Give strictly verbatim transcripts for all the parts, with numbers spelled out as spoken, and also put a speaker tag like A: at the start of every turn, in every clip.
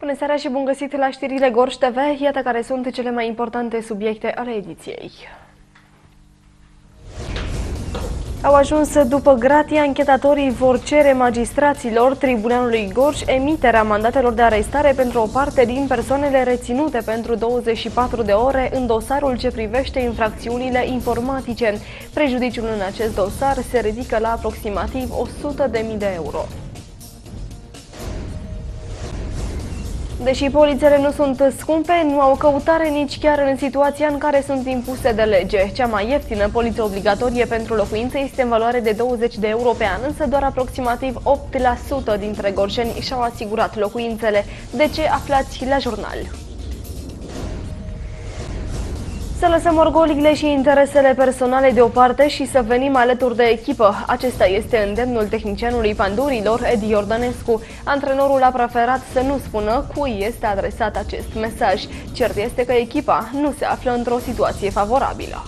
A: Bună seara și bun găsit la știrile Gorj T V. Iată care sunt cele mai importante subiecte ale ediției. Au ajuns după gratie, anchetatorii vor cere magistraților Tribunalului Gorj emiterea mandatelor de arestare pentru o parte din persoanele reținute pentru douăzeci și patru de ore în dosarul ce privește infracțiunile informatice. Prejudiciul în acest dosar se ridică la aproximativ o sută de mii de euro. Deși polițele nu sunt scumpe, nu au căutare nici chiar în situația în care sunt impuse de lege. Cea mai ieftină poliță obligatorie pentru locuințe este în valoare de douăzeci de euro pe an, însă doar aproximativ opt la sută dintre gorjeni și-au asigurat locuințele. De ce? Aflați la jurnal. Să lăsăm orgoliile și interesele personale deoparte și să venim alături de echipă. Acesta este îndemnul tehnicianului Pandurilor, Edi Iordănescu. Antrenorul a preferat să nu spună cui este adresat acest mesaj. Cert este că echipa nu se află într-o situație favorabilă.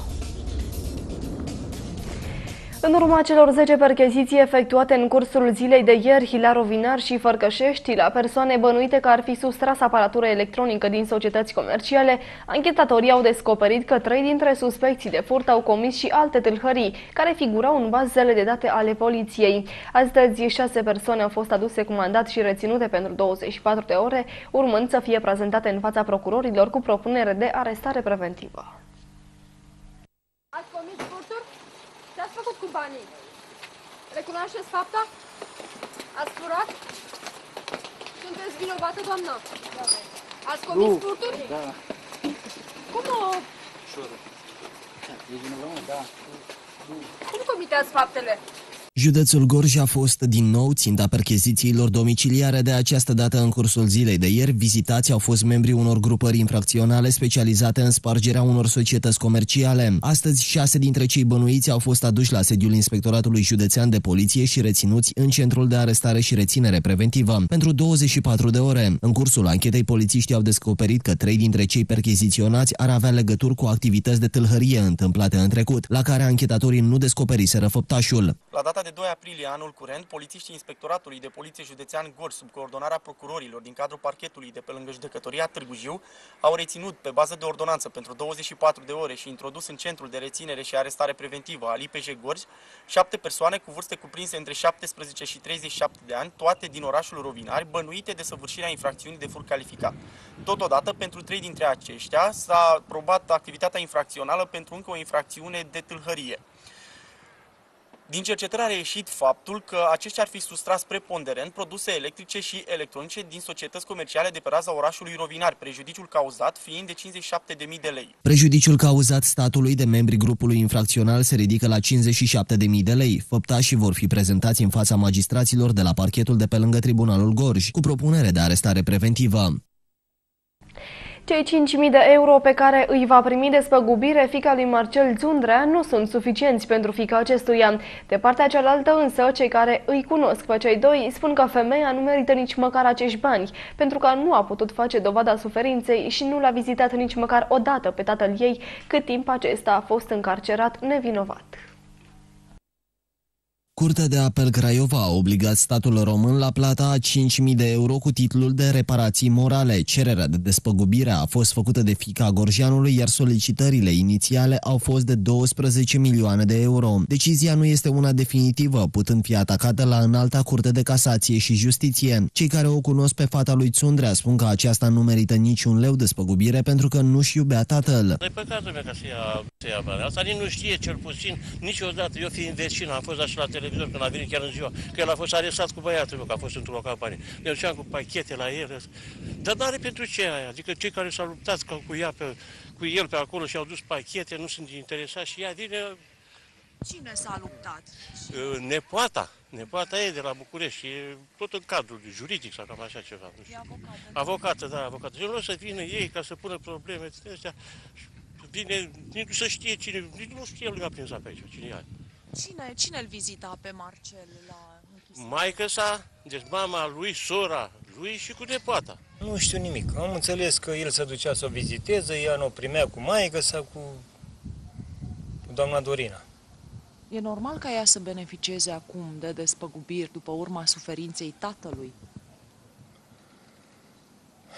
A: În urma celor zece percheziții efectuate în cursul zilei de ieri la Rovinar și Fărcășești, la persoane bănuite că ar fi sustras aparatură electronică din societăți comerciale, anchetatorii au descoperit că trei dintre suspecții de furt au comis și alte tâlhării, care figurau în bazele de date ale poliției. Astăzi, șase persoane au fost aduse cu mandat și reținute pentru douăzeci și patru de ore, urmând să fie prezentate în fața procurorilor cu propunere de arestare preventivă.
B: Ați comis furturi? Ce-ați făcut cu banii? Recunoașteți fapta? Ați furat? Sunteți vinovată, doamnă? Da. Ați comis nu. furturi?
C: Da.
B: Cum o...
C: Șură. E vinovată? Da.
B: Cum comiteați faptele?
D: Județul Gorj a fost din nou ținta perchezițiilor domiciliare. De această dată, în cursul zilei de ieri, vizitați au fost membrii unor grupări infracționale specializate în spargerea unor societăți comerciale. Astăzi, șase dintre cei bănuiți au fost aduși la sediul Inspectoratului Județean de Poliție și reținuți în centrul de arestare și reținere preventivă pentru douăzeci și patru de ore. În cursul anchetei, polițiștii au descoperit că trei dintre cei percheziționați ar avea legături cu activități de tâlhărie întâmplate în trecut, la care anchetatorii nu descoperiseră făptașul.
E: La data de doi aprilie anul curent, polițiștii Inspectoratului de Poliție Județean Gorj, sub coordonarea procurorilor din cadrul parchetului de pe lângă Judecătoria Târgu Jiu, au reținut pe bază de ordonanță pentru douăzeci și patru de ore și introdus în centrul de reținere și arestare preventivă al I P J Gorj șapte persoane cu vârste cuprinse între șaptesprezece și treizeci și șapte de ani, toate din orașul Rovinari, bănuite de săvârșirea infracțiunii de furt calificat. Totodată, pentru trei dintre aceștia s-a probat activitatea infracțională pentru încă o infracțiune de tâlhărie. Din cercetare a reieșit faptul că aceștia ar fi sustras preponderent produse electrice și electronice din societăți comerciale de pe raza orașului Rovinari, prejudiciul cauzat fiind de cincizeci și șapte de mii de lei.
D: Prejudiciul cauzat statului de membrii grupului infracțional se ridică la cincizeci și șapte de mii de lei. Făptașii vor fi prezentați în fața magistraților de la parchetul de pe lângă Tribunalul Gorj, cu propunere de arestare preventivă.
A: Cei cinci mii de euro pe care îi va primi despăgubire fiica lui Marcel Țundrea nu sunt suficienți pentru fiica acestuia. De partea cealaltă însă, cei care îi cunosc pe cei doi spun că femeia nu merită nici măcar acești bani, pentru că nu a putut face dovada suferinței și nu l-a vizitat nici măcar o dată pe tatăl ei, cât timp acesta a fost încarcerat nevinovat.
D: Curtea de apel Craiova a obligat statul român la plata a cinci mii de euro cu titlul de reparații morale. Cererea de despăgubire a fost făcută de fiica gorjeanului, iar solicitările inițiale au fost de douăsprezece milioane de euro. Decizia nu este una definitivă, putând fi atacată la Înalta Curte de Casație și Justiție. Cei care o cunosc pe fata lui Țundrea spun că aceasta nu merită niciun leu despăgubire pentru că nu-și iubea tatăl.
F: E păcatul meu ca să ia, să ia bani. Asta nici nu știe, cel puțin, niciodată. Eu fiind vecin, am fost așa la televizor când a venit chiar în ziua, că el a fost arestat cu băiatul meu, că a fost într-o campanie. Ne duceam cu pachete la el. Dar n-are pentru ce aia. Adică cei care s-au luptat cu, ea pe, cu el pe acolo și au dus pachete, nu sunt interesați și ea vine...
G: Cine s-a luptat?
F: Nepoata. Nepoata e de la București, e tot în cadrul juridic sau cam așa ceva. Nu știu.
G: E avocată.
F: Avocată, da, avocată. Și nu o să vină ei ca să pună probleme. Vine, nici nu să știe cine, nici nu știe lumea prin zap aici, cine e.
G: Cine, cine îl vizita pe Marcel la închisoare?
F: Maică sa, deci mama lui, sora lui și cu nepoata.
H: Nu știu nimic. Am înțeles că el se ducea să o viziteze, ea nu o primea cu maică sau cu, cu doamna Dorina.
G: E normal ca ea să beneficieze acum de despăgubiri după urma suferinței tatălui?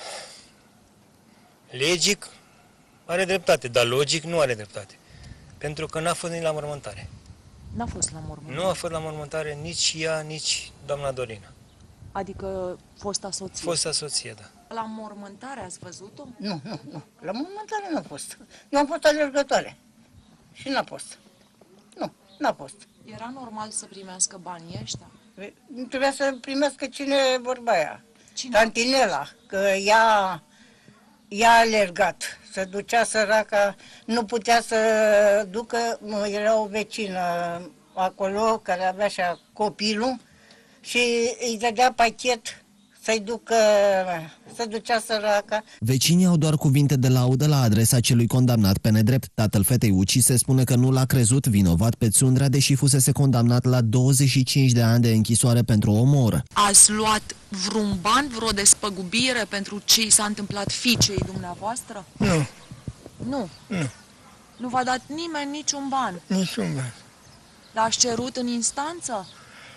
H: Legic are dreptate, dar logic nu are dreptate. Pentru că n-a fost nici la mormântare.
G: N-a fost la mormântare.
H: Nu a fost la mormântare nici ea, nici doamna Dorina.
G: Adică fosta soție.
H: Fosta soție, da.
G: La mormântare ați văzut-o?
I: Nu, nu, nu. La mormântare nu a fost. Eu am fost alergătoare. Și n-a fost. Nu, n-a fost.
G: Era normal să primească banii ăștia?
I: Nu trebuia să primească cine vorba aia.
G: Cine?
I: Tantinela, că ea, ea a alergat. Se ducea săraca, nu putea să ducă, era o vecină acolo care avea așa copilul și îi dădea pachet să-i ducă, să ducea săraca.
D: Vecinii au doar cuvinte de laudă la adresa celui condamnat pe nedrept. Tatăl fetei ucise spune că nu l-a crezut vinovat pe Țundrea, deși fusese condamnat la douăzeci și cinci de ani de închisoare pentru omor.
G: Ați luat vreun ban, vreo despăgubire pentru ce i s-a întâmplat fiicei dumneavoastră?
I: Nu.
G: Nu.
I: Nu.
G: Nu v-a dat nimeni niciun ban?
I: Niciun ban.
G: L-ați cerut în instanță?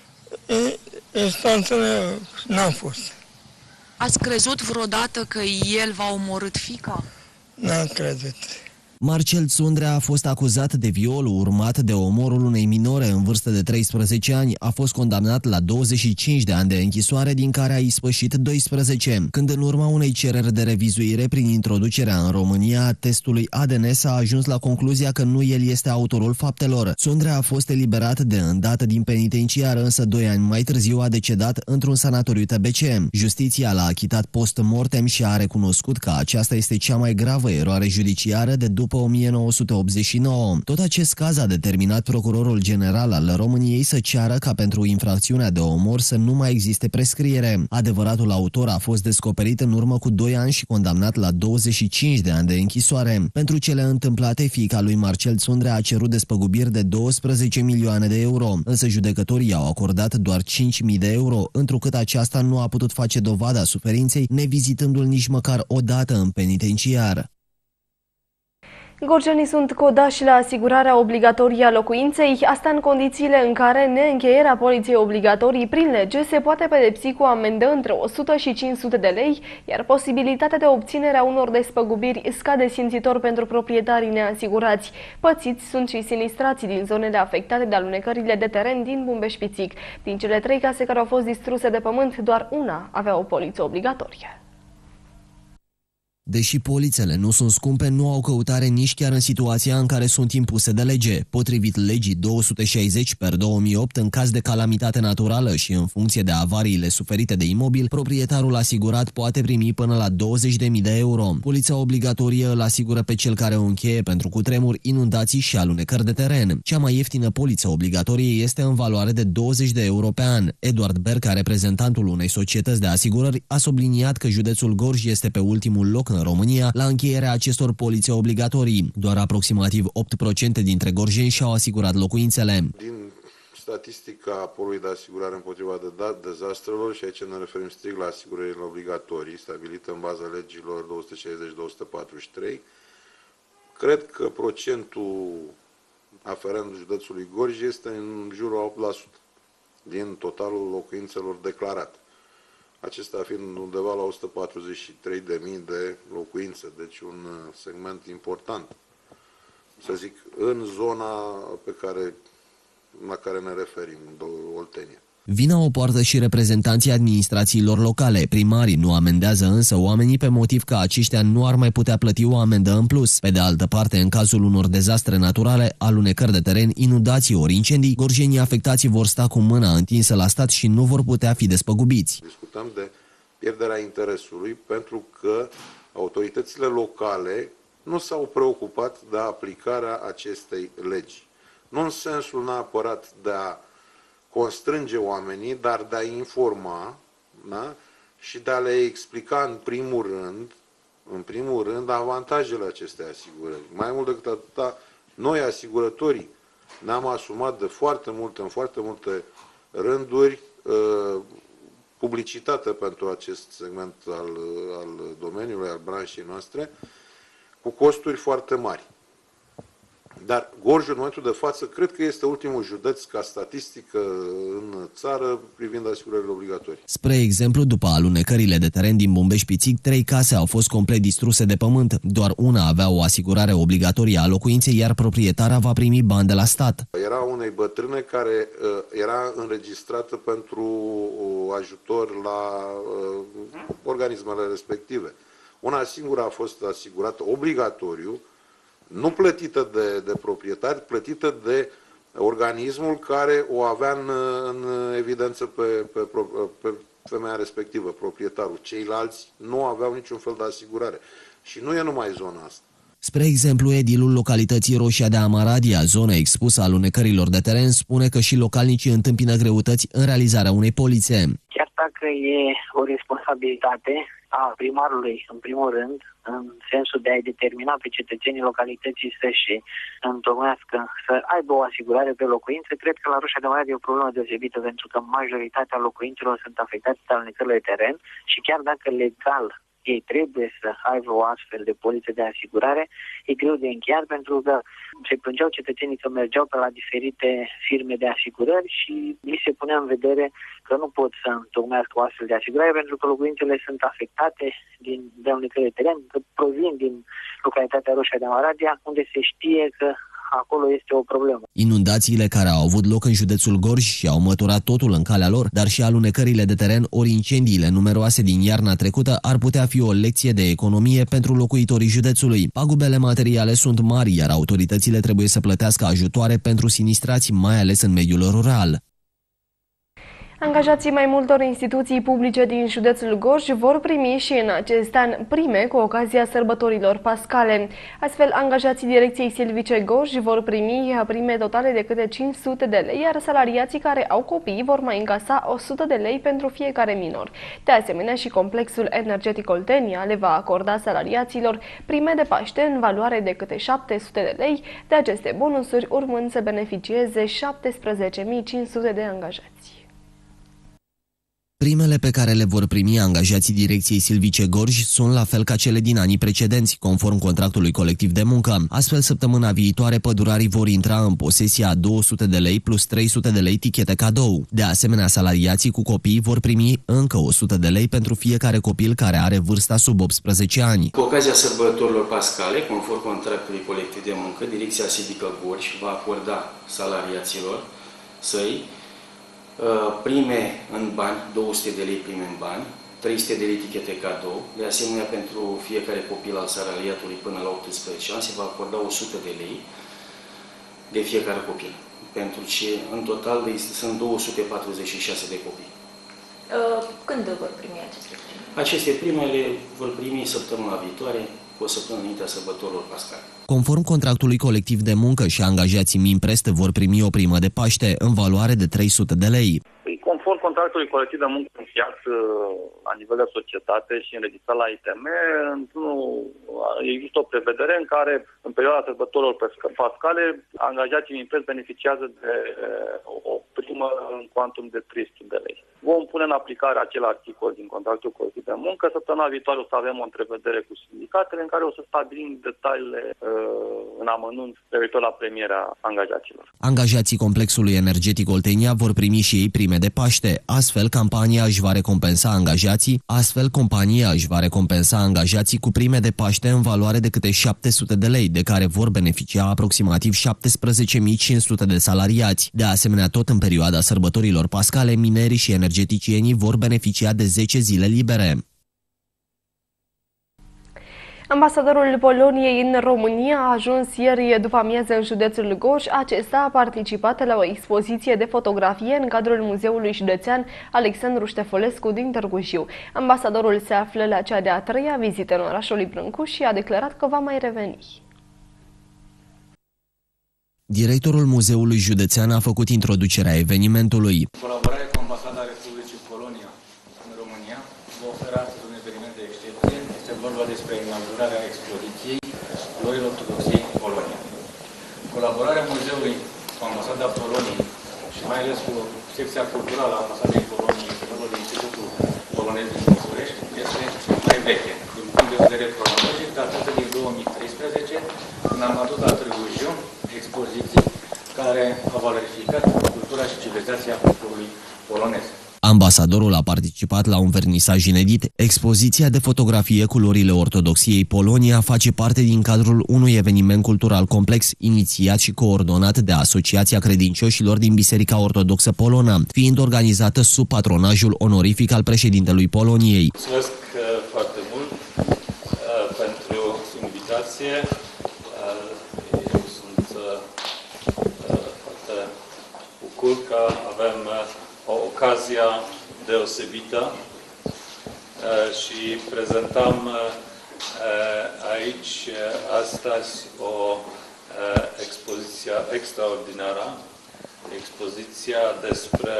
I: Instanțele n-am fost.
G: Ați crezut vreodată că el v-a omorât fiica?
I: N-am crezut.
D: Marcel Țundrea a fost acuzat de viol urmat de omorul unei minore în vârstă de treisprezece ani. A fost condamnat la douăzeci și cinci de ani de închisoare, din care a ispășit doisprezece. Când în urma unei cereri de revizuire prin introducerea în România a testului A D N s-a ajuns la concluzia că nu el este autorul faptelor. Țundrea a fost eliberat de îndată din penitenciar, însă doi ani mai târziu a decedat într-un sanatoriu T B C. Justiția l-a achitat post-mortem și a recunoscut că aceasta este cea mai gravă eroare judiciară de după o mie nouă sute optzeci și nouă. Tot acest caz a determinat procurorul general al României să ceară ca pentru infracțiunea de omor să nu mai existe prescriere. Adevăratul autor a fost descoperit în urmă cu doi ani și condamnat la douăzeci și cinci de ani de închisoare. Pentru cele întâmplate, fiica lui Marcel Țundrea a cerut despăgubiri de douăsprezece milioane de euro, însă judecătorii au acordat doar cinci mii de euro, întrucât aceasta nu a putut face dovada suferinței, nevizitându-l nici măcar o dată în penitenciar.
A: Gorjenii sunt codași la asigurarea obligatorie a locuinței, asta în condițiile în care neîncheierea poliței obligatorii prin lege se poate pedepsi cu amendă între o sută și cinci sute de lei, iar posibilitatea de obținere a unor despăgubiri scade simțitor pentru proprietarii neasigurați. Pățiți sunt și sinistrații din zonele afectate de alunecările de teren din Bumbeș-Pițic. Din cele trei case care au fost distruse de pământ, doar una avea o poliță obligatorie.
D: Deși polițele nu sunt scumpe, nu au căutare nici chiar în situația în care sunt impuse de lege. Potrivit legii două sute șaizeci pe două mii opt, în caz de calamitate naturală și în funcție de avariile suferite de imobil, proprietarul asigurat poate primi până la douăzeci de mii de euro. Polița obligatorie îl asigură pe cel care o încheie pentru cutremuri, inundații și alunecări de teren. Cea mai ieftină poliță obligatorie este în valoare de douăzeci de euro pe an. Eduard Berca, reprezentantul unei societăți de asigurări, a subliniat că județul Gorj este pe ultimul loc în România la încheierea acestor polițe obligatorii. Doar aproximativ opt la sută dintre gorjeni și-au asigurat locuințele.
J: Din statistica Polului de Asigurare împotriva de dezastrelor, și aici ne referim strict la asigurările obligatorii stabilite în baza legilor două sute șaizeci două sute patruzeci și trei, cred că procentul aferent județului Gorj este în jurul opt la sută din totalul locuințelor declarate. Acesta fiind undeva la o sută patruzeci și trei de mii de locuințe, deci un segment important, să zic, în zona pe care, la care ne referim, în Oltenia.
D: Vina o poartă și reprezentanții administrațiilor locale. Primarii nu amendează însă oamenii pe motiv că aceștia nu ar mai putea plăti o amendă în plus. Pe de altă parte, în cazul unor dezastre naturale, alunecări de teren, inundații ori incendii, gorjenii afectați vor sta cu mâna întinsă la stat și nu vor putea fi despăgubiți.
J: Discutăm de pierderea interesului pentru că autoritățile locale nu s-au preocupat de aplicarea acestei legi. Nu în sensul neapărat de a constrânge oamenii, dar de a informa, da? Și de a le explica în primul rând, în primul rând, avantajele acestei asigurări. Mai mult decât atâta, noi asigurătorii ne-am asumat de foarte multe, în foarte multe rânduri, publicitate pentru acest segment al, al domeniului, al branșei noastre, cu costuri foarte mari. Dar Gorj, în momentul de față, cred că este ultimul județ ca statistică în țară privind asigurările obligatorii.
D: Spre exemplu, după alunecările de teren din Bumbeș-Pițic, trei case au fost complet distruse de pământ. Doar una avea o asigurare obligatorie a locuinței, iar proprietara va primi bani de la stat.
J: Era unei bătrâne care uh, era înregistrată pentru uh, ajutor la uh, organismele respective. Una singură a fost asigurată obligatoriu, nu plătită de, de proprietari, plătită de organismul care o avea în, în evidență pe, pe, pe femeia respectivă, proprietarul. Ceilalți nu aveau niciun fel de asigurare. Și nu e numai zona asta.
D: Spre exemplu, edilul localității Roșia de Amaradia, zonă expusă alunecărilor de teren, spune că și localnicii întâmpină greutăți în realizarea unei polițe.
K: Chiar dacă e o responsabilitate a primarului, în primul rând, în sensul de a-i determina pe cetățenii localității să-și întocmească, să aibă o asigurare pe locuințe, cred că la Roșia de Amaradia e o problemă deosebită, pentru că majoritatea locuințelor sunt afectate de alunecările de teren și chiar dacă legal ei trebuie să aibă o astfel de poliță de asigurare, e greu de încheiat pentru că se plângeau cetățenii că mergeau pe la diferite firme de asigurări și li se punea în vedere că nu pot să întocmească o astfel de asigurare pentru că locuințele sunt afectate din de alunecări de teren, că provin din localitatea Roșia de Amaradia, unde se știe că acolo este o problemă.
D: Inundațiile care au avut loc în județul Gorj și au măturat totul în calea lor, dar și alunecările de teren ori incendiile numeroase din iarna trecută ar putea fi o lecție de economie pentru locuitorii județului. Pagubele materiale sunt mari, iar autoritățile trebuie să plătească ajutoare pentru sinistrați, mai ales în mediul rural.
A: Angajații mai multor instituții publice din județul Gorj vor primi și în acest an prime cu ocazia sărbătorilor pascale. Astfel, angajații Direcției Silvice Gorj vor primi prime totale de câte cinci sute de lei, iar salariații care au copii vor mai încasa o sută de lei pentru fiecare minor. De asemenea, și Complexul Energetic Oltenia le va acorda salariaților prime de Paște în valoare de câte șapte sute de lei, de aceste bonusuri urmând să beneficieze șaptesprezece mii cinci sute de angajați.
D: Primele pe care le vor primi angajații Direcției Silvice Gorj sunt la fel ca cele din anii precedenți, conform contractului colectiv de muncă. Astfel, săptămâna viitoare, pădurarii vor intra în posesia a două sute de lei plus trei sute de lei tichete cadou. De asemenea, salariații cu copii vor primi încă o sută de lei pentru fiecare copil care are vârsta sub optsprezece ani.
L: Cu ocazia sărbătorilor pascale, conform contractului colectiv de muncă, Direcția Silvică Gorj va acorda salariaților săi prime în bani, două sute de lei prime în bani, trei sute de lei tichete cadou. De asemenea, pentru fiecare copil al salariatului până la optsprezece ani se va acorda o sută de lei de fiecare copil. Pentru ce în total sunt două sute patruzeci și șase de copii.
M: Când vor primi aceste prime?
L: Aceste prime le vor primi săptămâna viitoare, cu o săptămână înaintea sărbătorilor pascale.
D: Conform contractului colectiv de muncă, și angajații Mimprest vor primi o primă de Paște în valoare de trei sute de lei.
N: Conform contractului colectiv de muncă încheiat la nivel de societate și înregistrat la I T M, există o prevedere în care, în perioada sărbătorilor pascale, angajații Mimprest beneficiază de o primă în cuantum de trei sute de lei. Vom pune în aplicare acel articol din contractul colectiv de muncă. Săptămâna viitoare o să avem o întrevedere cu sindicatele în care o să stabilim detaliile în amănunt referitor la premierea angajaților.
D: Angajații Complexului Energetic Oltenia vor primi și ei prime de Paște. Astfel, campania își va recompensa angajații, astfel compania își va recompensa angajații cu prime de Paște în valoare de câte șapte sute de lei, de care vor beneficia aproximativ șaptesprezece mii cinci sute de salariați. De asemenea, tot în perioada sărbătorilor pascale, minerii și energeticienii vor beneficia de zece zile libere.
A: Ambasadorul Poloniei în România a ajuns ieri după amiază în județul Gorj. Acesta a participat la o expoziție de fotografie în cadrul Muzeului Județean Alexandru Ștefălescu din Târgu Jiu. Ambasadorul se află la cea de-a treia vizită în orașul Brâncu și a declarat că va mai reveni.
D: Directorul Muzeului Județean a făcut introducerea evenimentului.
C: Colaborare cu Ambasada Republicii Polonia în România vă oferă astăzi un eveniment de excepție. Este vorba despre inaugurarea expoziției Florile Ortodoxiei Polonia. Colaborarea muzeului cu Ambasada Poloniei și mai ales cu secția culturală a Ambasadei Poloniei, este vorba de Institutul Polonez din București, este mai veche. Din punct de vedere cronologic, datată din două mii treisprezece, când am adus la Târgu Jiu expoziții care au valorificat cultura și civilizația poporului polonez.
D: Ambasadorul a participat la un vernisaj inedit. Expoziția de fotografie Culorile Ortodoxiei Polonia face parte din cadrul unui eveniment cultural complex inițiat și coordonat de Asociația Credincioșilor din Biserica Ortodoxă Polonă, fiind organizată sub patronajul onorific al președintelui Poloniei.
O: Mulțumesc foarte mult pentru invitație. Eu sunt foarte bucur că avem o ocazia deosebită și prezentăm aici astăzi o expoziție extraordinară, expoziția despre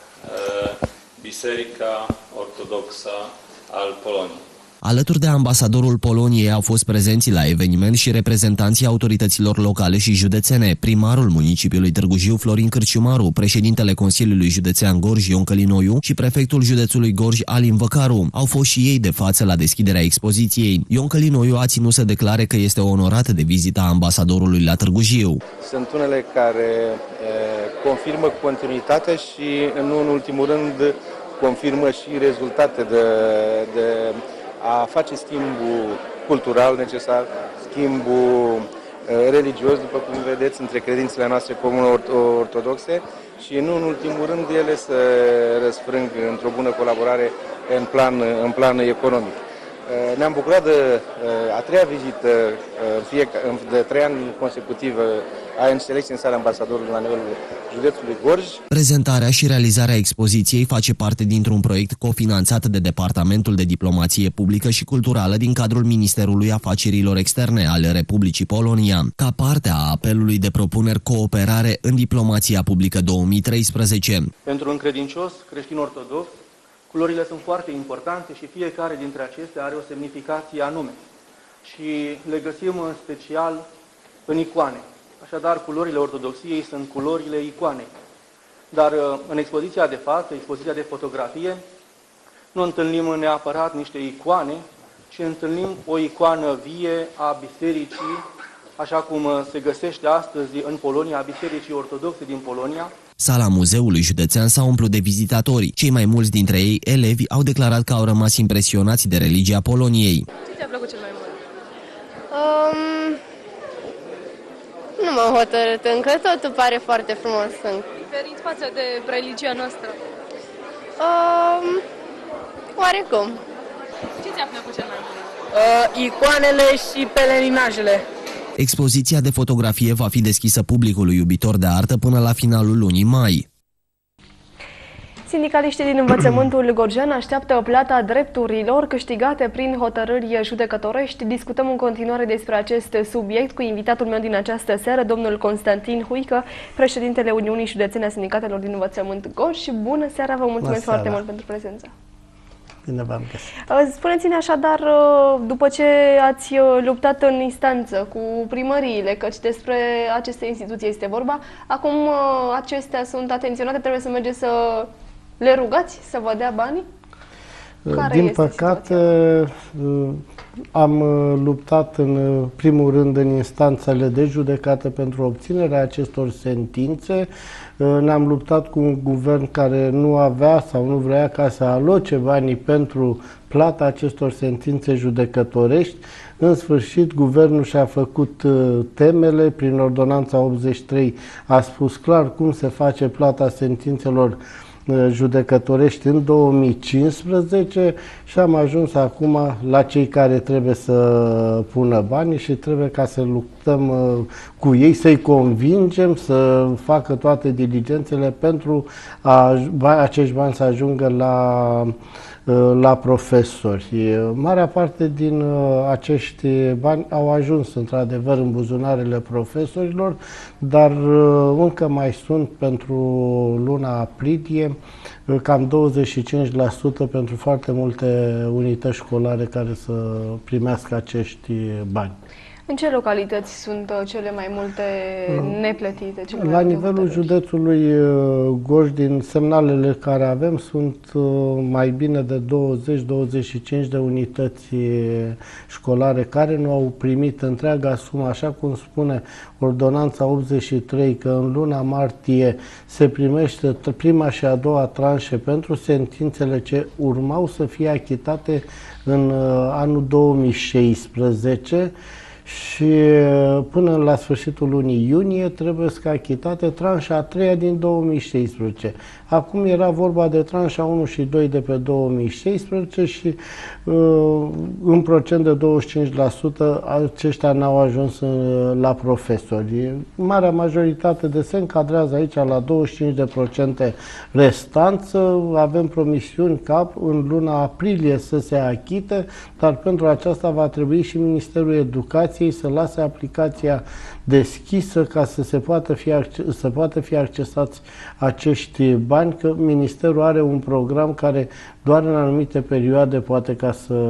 O: Biserica Ortodoxă al Poloniei.
D: Alături de ambasadorul Poloniei au fost prezenți la eveniment și reprezentanții autorităților locale și județene, primarul municipiului Târgu Jiu Florin Cârciumaru, președintele Consiliului Județean Gorj Ion Călinoiu și prefectul județului Gorj Alin Văcaru. Au fost și ei de față la deschiderea expoziției. Ion Călinoiu a ținut să declare că este onorat de vizita ambasadorului la Târgu Jiu.
P: Sunt unele care e, confirmă continuitatea și, nu în ultimul rând, confirmă și rezultate de, de a face schimbul cultural necesar, schimbul religios, după cum vedeți, între credințele noastre comune ortodoxe și, nu în ultimul rând, ele se răsfrâng într-o bună colaborare în plan, în plan economic. Ne-am bucurat de a treia vizită de trei ani consecutiv a înțelegții în sala ambasadorului la nivelul județului Gorj.
D: Prezentarea și realizarea expoziției face parte dintr-un proiect cofinanțat de Departamentul de Diplomație Publică și Culturală din cadrul Ministerului Afacerilor Externe ale Republicii Polonia, ca parte a apelului de propuneri Cooperare în Diplomația Publică două mii treisprezece.
Q: Pentru un credincios creștin-ortodox, culorile sunt foarte importante și fiecare dintre acestea are o semnificație anume și le găsim în special în icoane. Așadar, culorile ortodoxiei sunt culorile icoanei. Dar în expoziția de față, expoziția de fotografie, nu întâlnim neapărat niște icoane, ci întâlnim o icoană vie a bisericii, așa cum se găsește astăzi în Polonia, a Bisericii Ortodoxe din Polonia.
D: Sala muzeului județean s-a umplut de vizitatori. Cei mai mulți dintre ei, elevi, au declarat că au rămas impresionați de religia Poloniei.
B: Ce ți-a plăcut cel mai mult?
R: Um, nu m-am hotărât încă, totul pare foarte frumos.
B: Diferit față de religia noastră?
R: Um, oarecum.
B: Ce ți-a plăcut cel mai mult?
S: Uh, icoanele și pelerinajele.
D: Expoziția de fotografie va fi deschisă publicului iubitor de artă până la finalul lunii mai.
A: Sindicaliștii din învățământul gorjean așteaptă plata drepturilor câștigate prin hotărâri judecătorești. Discutăm în continuare despre acest subiect cu invitatul meu din această seară, domnul Constantin Huică, președintele Uniunii Județene a Sindicatelor din Învățământ Gorj. Bună seara, vă mulțumesc foarte mult pentru prezență.
T: Bine v-am găsit.
A: Spuneți-ne așadar, după ce ați luptat în instanță cu primăriile, căci despre aceste instituții este vorba, acum acestea sunt atenționate, trebuie să mergeți să le rugați să vă dea banii? Care
T: Din
A: este
T: păcate, situația? Am luptat în primul rând în instanțele de judecată pentru obținerea acestor sentințe. Ne-am luptat cu un guvern care nu avea sau nu vrea ca să aloce banii pentru plata acestor sentințe judecătorești. În sfârșit, guvernul și-a făcut temele, prin ordonanța optzeci și trei a spus clar cum se face plata sentințelor judecătorești în două mii cincisprezece și am ajuns acum la cei care trebuie să pună banii și trebuie ca să luptăm cu ei, să-i convingem să facă toate diligențele pentru a acești bani să ajungă la la profesori. Marea parte din acești bani au ajuns într-adevăr în buzunarele profesorilor, dar încă mai sunt pentru luna aprilie cam douăzeci și cinci la sută pentru foarte multe unități școlare care să primească acești bani.
A: În ce localități sunt cele mai multe neplătite? Cele mai
T: La
A: multe
T: nivelul
A: hotărâri?
T: județului Gorj, din semnalele care avem, sunt mai bine de douăzeci douăzeci și cinci de unități școlare care nu au primit întreaga sumă, așa cum spune Ordonanța optzeci și trei, că în luna martie se primește prima și a doua tranșe pentru sentințele ce urmau să fie achitate în anul două mii șaisprezece și până la sfârșitul lunii iunie trebuie să achitate tranșa a treia din două mii șaisprezece. Acum era vorba de tranșa unu și doi de pe două mii șaisprezece și în procent de douăzeci și cinci la sută aceștia n-au ajuns la profesori. Marea majoritate de se încadrează aici la douăzeci și cinci de procente restanță. Avem promisiuni ca în luna aprilie să se achite, dar pentru aceasta va trebui și Ministerul Educației să lase aplicația deschisă ca să se poată fi, să poată fi accesați acești bani, că Ministerul are un program care doar în anumite perioade poate ca să,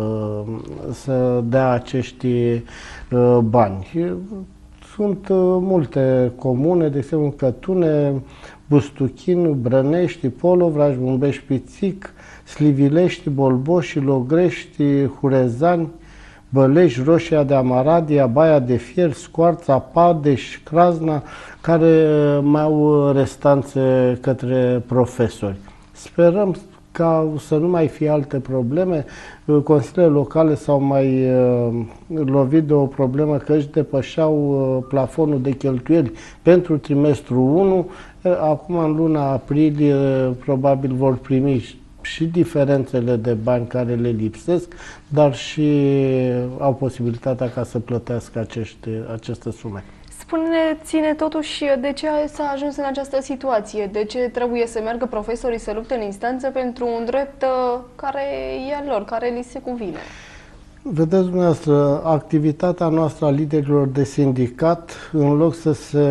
T: să dea acești uh, bani. Sunt uh, multe comune, de exemplu Cătune, Bustuchin, Brănești, Polovraj, Bumbești, Pițic, Slivilești, Bolboși, Logrești, Hurezani, Bălești, Roșia de Amaradia, Baia de Fier, Scoarța, Padeș, Crazna, care mai au restanțe către profesori. Sperăm ca să nu mai fie alte probleme. Consiliile locale s-au mai lovit de o problemă că își depășeau plafonul de cheltuieli pentru trimestrul unu. Acum, în luna aprilie, probabil vor primi și diferențele de bani care le lipsesc, dar și au posibilitatea ca să plătească acești, aceste sume.
A: Spune-ține totuși de ce s-a ajuns în această situație, de ce trebuie să meargă profesorii să lupte în instanță pentru un drept care e al lor, care li se cuvine.
T: Vedeți dumneavoastră, activitatea noastră a liderilor de sindicat, în loc să se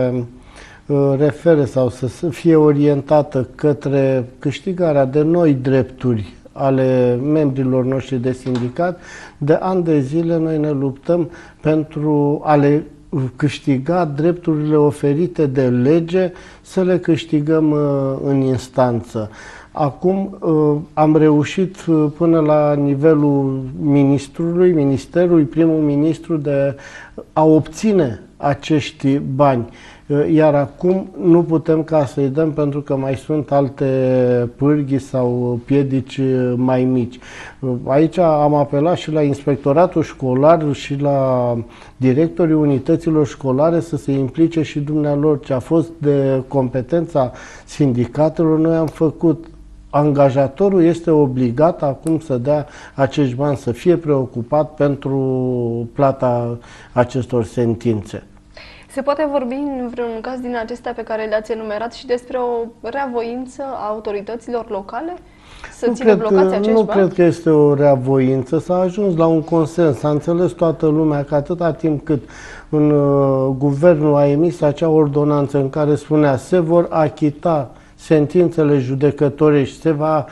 T: refere sau să fie orientată către câștigarea de noi drepturi ale membrilor noștri de sindicat, de ani de zile noi ne luptăm pentru a le câștiga drepturile oferite de lege, să le câștigăm în instanță. Acum am reușit până la nivelul ministrului, ministerului, primul ministru, de a obține acești bani. Iar acum nu putem ca să-i dăm pentru că mai sunt alte pârghii sau piedici mai mici. Aici am apelat și la inspectoratul școlar și la directorii unităților școlare să se implice și dumnealor. Ce a fost de competența sindicatelor, noi am făcut. Angajatorul este obligat acum să dea acești bani, să fie preocupat pentru plata acestor sentințe.
A: Se poate vorbi în vreun caz din acestea pe care le-ați enumerat și despre o reavoință a autorităților locale? Să
T: nu
A: țină
T: cred,
A: blocați acești
T: nu
A: bani?
T: cred că este o reavoință, s-a ajuns la un consens, s-a înțeles toată lumea că atâta timp cât în uh, guvernul a emis acea ordonanță în care spunea se vor achita sentințele judecătorești, se va,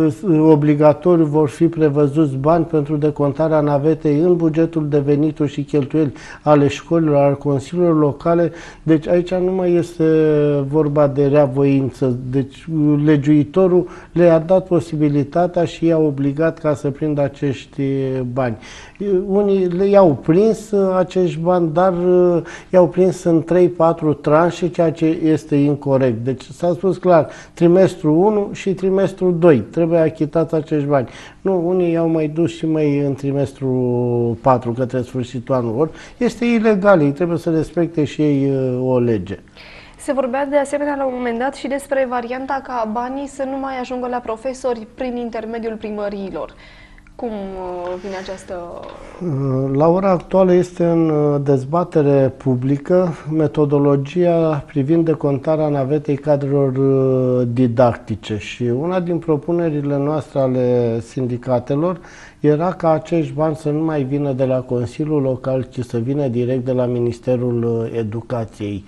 T: obligatoriu vor fi prevăzuți bani pentru decontarea navetei în bugetul de venituri și cheltuieli ale școlilor, ale consiliilor locale. Deci aici nu mai este vorba de reavoință. Deci legiuitorul le-a dat posibilitatea și i-a obligat ca să prindă acești bani. Unii le-au prins acești bani, dar i-au prins în trei patru tranșe, ceea ce este incorect. Deci s-a spus clar, trimestrul unu și trimestrul doi. Trebuie achitați acești bani. Nu, unii i-au mai dus și mai în trimestrul patru către sfârșitul anului. Ori este ilegal, ei trebuie să respecte și ei o lege.
A: Se vorbea de asemenea la un moment dat și despre varianta ca banii să nu mai ajungă la profesori prin intermediul primăriilor. Cum vine această...
T: La ora actuală este în dezbatere publică metodologia privind decontarea navetei cadrelor didactice și una din propunerile noastre ale sindicatelor era ca acești bani să nu mai vină de la Consiliul Local, ci să vină direct de la Ministerul Educației.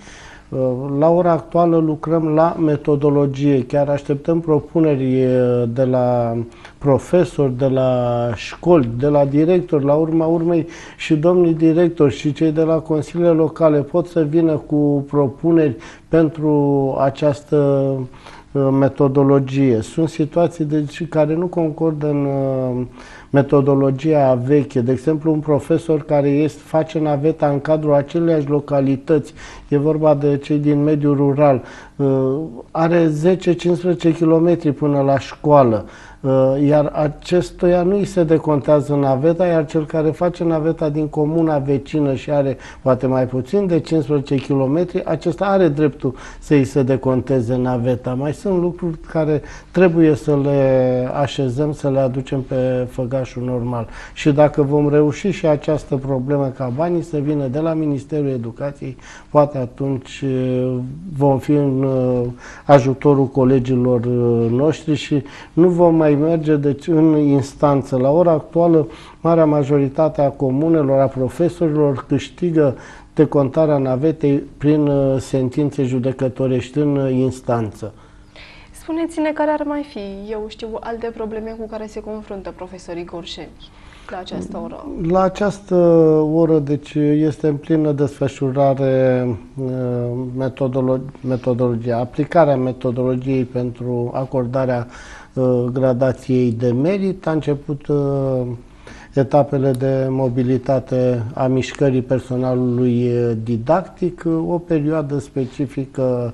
T: La ora actuală lucrăm la metodologie, chiar așteptăm propuneri de la profesori, de la școli, de la directori, la urma urmei și domnii directori și cei de la consiliile locale pot să vină cu propuneri pentru această metodologie. Sunt situații deci, care nu concordă în metodologia veche. De exemplu, un profesor care este, face naveta în cadrul aceleiași localități, e vorba de cei din mediul rural, are zece cincisprezece kilometri până la școală, iar acestuia nu îi se decontează naveta, iar cel care face naveta din comuna vecină și are poate mai puțin de cincisprezece kilometri, acesta are dreptul să îi se deconteze naveta. Mai sunt lucruri care trebuie să le așezăm, să le aducem pe făgașul normal. Și dacă vom reuși și această problemă ca banii să vină de la Ministerul Educației, poate atunci vom fi în ajutorul colegilor noștri și nu vom mai merge deci, în instanță. La ora actuală, marea majoritate a comunelor, a profesorilor câștigă decontarea navetei prin sentințe judecătorești în instanță.
A: Spuneți-ne care ar mai fi, eu știu, alte probleme cu care se confruntă profesorii gorjeni la această oră.
T: La această oră, deci, este în plină desfășurare metodolo metodologia, aplicarea metodologiei pentru acordarea gradației de merit. A început etapele de mobilitate a mișcării personalului didactic, o perioadă specifică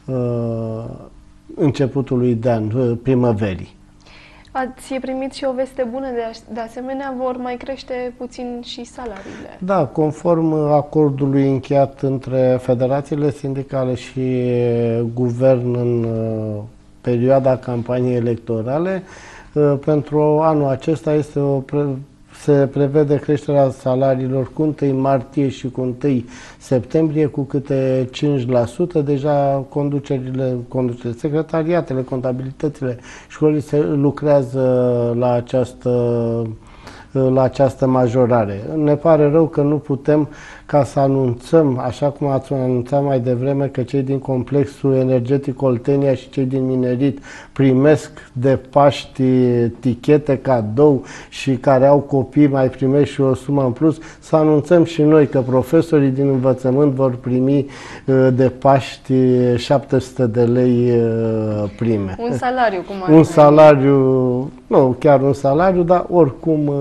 T: începutului de an, primăverii.
A: Ați primit și o veste bună, de, de asemenea vor mai crește puțin și salariile.
T: Da, conform acordului încheiat între federațiile sindicale și guvern în perioada campaniei electorale, pentru anul acesta este o pre se prevede creșterea salariilor cu întâi martie și cu întâi septembrie cu câte cinci la sută. Deja conducerile, conducerile, secretariatele, contabilitățile școlii se lucrează la această, la această majorare. Ne pare rău că nu putem ca să anunțăm, așa cum ați anunțat mai devreme, că cei din complexul energetic Oltenia și cei din minerit primesc de Paști tichete cadou și care au copii mai primesc și o sumă în plus, să anunțăm și noi că profesorii din învățământ vor primi de Paști șapte sute de lei prime.
A: Un salariu, cum ar
T: Un salariu, nu chiar un salariu, dar oricum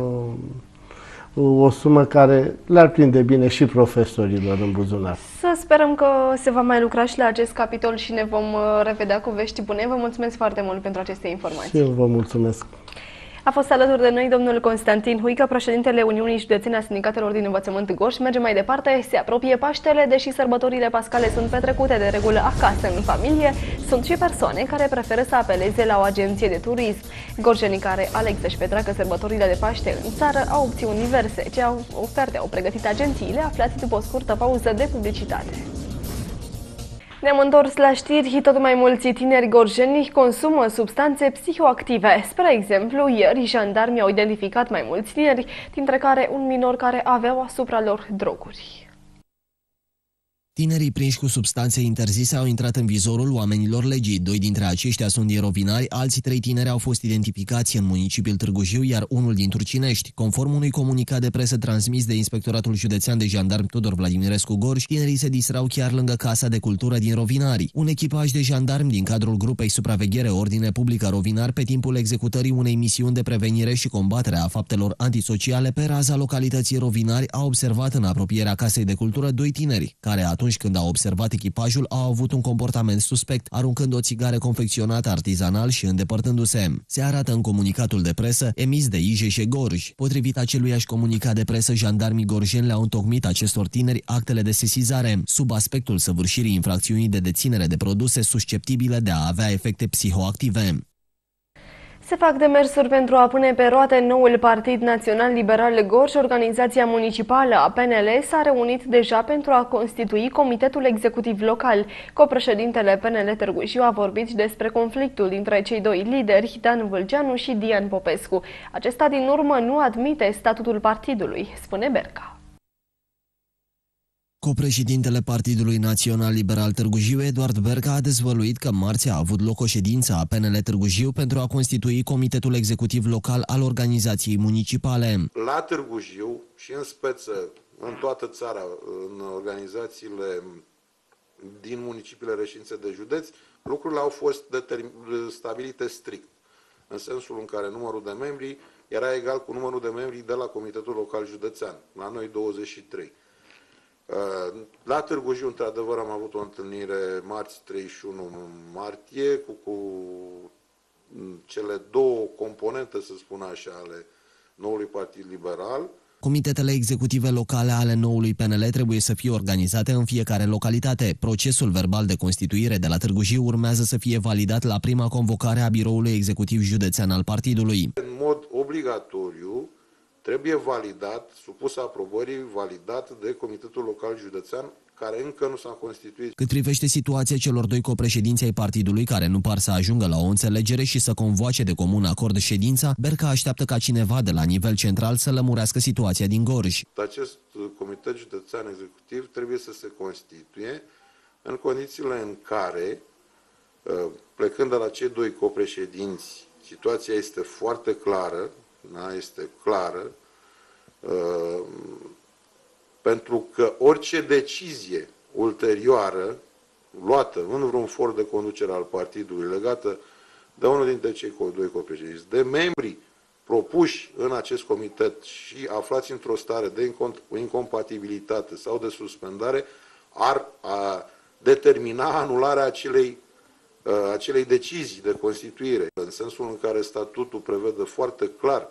T: o sumă care le-ar prinde bine și profesorilor în buzunar.
A: Să sperăm că se va mai lucra și la acest capitol și ne vom revedea cu vești bune. Vă mulțumesc foarte mult pentru aceste informații.
T: Și eu vă mulțumesc.
A: A fost alături de noi domnul Constantin Huică, președintele Uniunii Județene a Sindicatelor din Învățământ Gorj. Mergem mai departe, se apropie Paștele, deși sărbătorile pascale sunt petrecute de regulă acasă, în familie, sunt și persoane care preferă să apeleze la o agenție de turism. Gorjenii care aleg să-și petreacă sărbătorile de Paște în țară au opțiuni diverse. Ce au oferte au pregătit agențiile, aflați după o scurtă pauză de publicitate. Ne-am întors la știri. Tot mai mulți tineri gorjeni consumă substanțe psihoactive. Spre exemplu, ieri jandarmii au identificat mai mulți tineri, dintre care un minor care aveau asupra lor droguri.
D: Tinerii prinși cu substanțe interzise au intrat în vizorul oamenilor legii. Doi dintre aceștia sunt din Rovinari, alții trei tineri au fost identificați în municipiul Târgu Jiu, iar unul din Turcinești. Conform unui comunicat de presă transmis de Inspectoratul Județean de Jandarmi Tudor Vladimirescu Gorj, tinerii se distrau chiar lângă Casa de Cultură din Rovinari. Un echipaj de jandarmi din cadrul grupei Supraveghere Ordine Publică Rovinari, pe timpul executării unei misiuni de prevenire și combatere a faptelor antisociale pe raza localității Rovinari, a observat în apropierea Casei de Cultură doi tineri, care atunci când au observat echipajul au avut un comportament suspect, aruncând o țigară confecționată artizanal și îndepărtându-se. Se arată în comunicatul de presă emis de I J J Gorj. Potrivit aceluiași comunicat de presă, jandarmii gorjeni le-au întocmit acestor tineri actele de sesizare, sub aspectul săvârșirii infracțiunii de deținere de produse susceptibile de a avea efecte psihoactive.
A: Se fac demersuri pentru a pune pe roate noul Partid Național Liberal Gorj. Organizația municipală a P N L s-a reunit deja pentru a constitui Comitetul Executiv Local. Copreședintele P N L Târgu Jiu a vorbit despre conflictul dintre cei doi lideri, Dan Vâlceanu și Dian Popescu. Acesta din urmă nu admite statutul partidului, spune Berca.
D: Copreședintele Partidului Național Liberal Târgu Jiu, Eduard Berca, a dezvăluit că marți a avut loc o ședință a P N L Târgu Jiu pentru a constitui Comitetul Executiv Local al organizației municipale.
J: La Târgu Jiu și în speță în toată țara, în organizațiile din municipiile reședințe de județ, lucrurile au fost stabilite strict, în sensul în care numărul de membri era egal cu numărul de membri de la Comitetul Local Județean, la noi douăzeci și trei. La Târgu Jiu, într-adevăr, am avut o întâlnire marți treizeci și unu martie cu, cu cele două componente, să spun așa, ale noului Partid Liberal.
D: Comitetele executive locale ale noului P N L trebuie să fie organizate în fiecare localitate. Procesul verbal de constituire de la Târgu Jiu urmează să fie validat la prima convocare a biroului executiv județean al partidului.
J: În mod obligatoriu trebuie validat, supus aprobării, validat de Comitetul Local Județean, care încă nu s-a constituit.
D: Cât privește situația celor doi copreședinți ai partidului care nu par să ajungă la o înțelegere și să convoace de comun acord ședința, Berca așteaptă ca cineva de la nivel central să lămurească situația din Gorj.
J: Acest Comitet Județean Executiv trebuie să se constituie în condițiile în care, plecând de la cei doi copreședinți, situația este foarte clară, da, este clară, pentru că orice decizie ulterioară luată în vreun for de conducere al partidului legată de unul dintre cei doi copreședinți, de membrii propuși în acest comitet și aflați într-o stare de incompatibilitate sau de suspendare, ar a determina anularea acelei, acelei decizii de constituire, în sensul în care statutul prevede foarte clar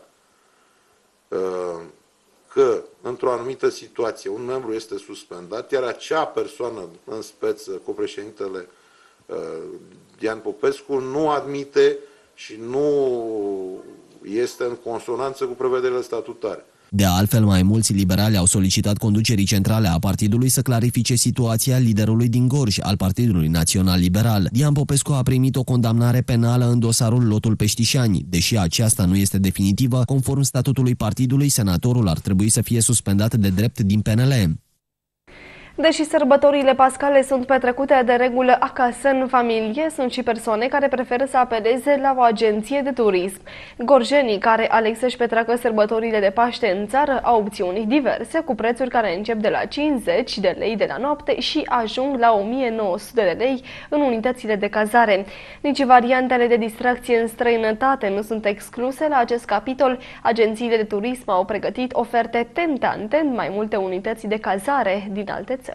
J: că într-o anumită situație un membru este suspendat, iar acea persoană în speță, copreședintele Dian Popescu, nu admite și nu este în consonanță cu prevederile statutare.
D: De altfel, mai mulți liberali au solicitat conducerii centrale a partidului să clarifice situația liderului din Gorj al Partidului Național Liberal. Dian Popescu a primit o condamnare penală în dosarul Lotul Peștișani. Deși aceasta nu este definitivă, conform statutului partidului, senatorul ar trebui să fie suspendat de drept din P N L.
A: Deși sărbătorile pascale sunt petrecute de regulă acasă, în familie, sunt și persoane care preferă să apeleze la o agenție de turism. Gorjenii care aleg să-și petreacă sărbătorile de Paște în țară au opțiuni diverse, cu prețuri care încep de la cincizeci de lei de la noapte și ajung la o mie nouă sute de lei în unitățile de cazare. Nici variantele de distracție în străinătate nu sunt excluse la acest capitol. Agențiile de turism au pregătit oferte tentante în mai multe unități de cazare din alte țări.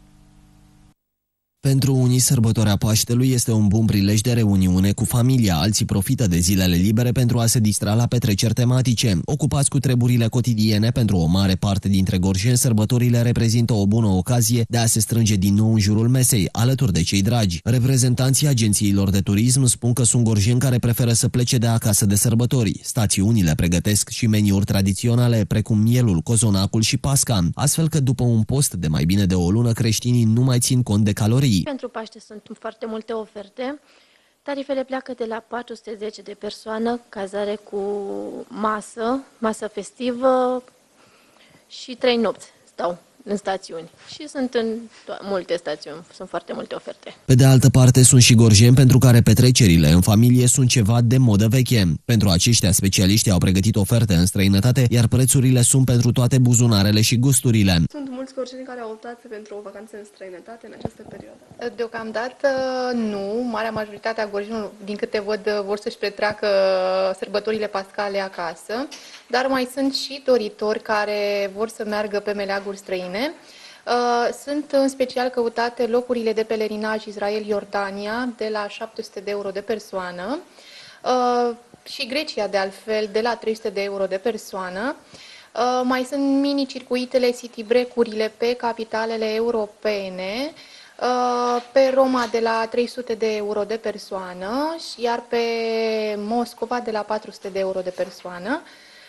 D: Pentru unii, sărbătoarea Paștelui este un bun prilej de reuniune cu familia, alții profită de zilele libere pentru a se distra la petreceri tematice. Ocupați cu treburile cotidiene, pentru o mare parte dintre gorjeni, sărbătorile reprezintă o bună ocazie de a se strânge din nou în jurul mesei, alături de cei dragi. Reprezentanții agențiilor de turism spun că sunt gorjeni care preferă să plece de acasă de sărbători. Stațiunile pregătesc și meniuri tradiționale, precum mielul, cozonacul și pasca, astfel că după un post de mai bine de o lună, creștinii nu mai țin cont de calorii.
U: Pentru Paște sunt foarte multe oferte. Tarifele pleacă de la patru sute zece de persoană, cazare cu masă, masă festivă și trei nopți stau în stațiuni. Și sunt în multe stațiuni, sunt foarte multe oferte.
D: Pe de altă parte, sunt și gorjeni pentru care petrecerile în familie sunt ceva de modă veche. Pentru aceștia, specialiștii au pregătit oferte în străinătate, iar prețurile sunt pentru toate buzunarele și gusturile.
A: Sunt mulți gorjeni care au optat pentru o vacanță în străinătate în această perioadă?
V: Deocamdată nu. Marea majoritate a gorjenilor, din câte văd, vor să-și petreacă sărbătorile pascale acasă, dar mai sunt și doritori care vor să meargă pe meleaguri străine. Sunt în special căutate locurile de pelerinaj Israel-Iordania de la șapte sute de euro de persoană și Grecia, de altfel, de la trei sute de euro de persoană. Mai sunt mini-circuitele, city break-urile pe capitalele europene, pe Roma de la trei sute de euro de persoană, iar pe Moscova de la patru sute de euro de persoană.